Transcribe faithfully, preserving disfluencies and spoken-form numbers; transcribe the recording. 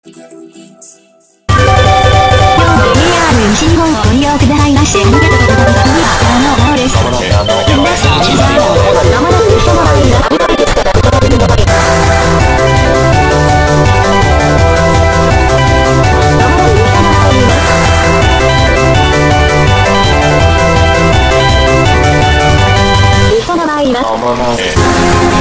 西日本をご利用くださいましてありがとうございます。次はあのものです。皆さん、まもなく人の間が危ないですからご注意ください。まもなく人の間が嘘の場合は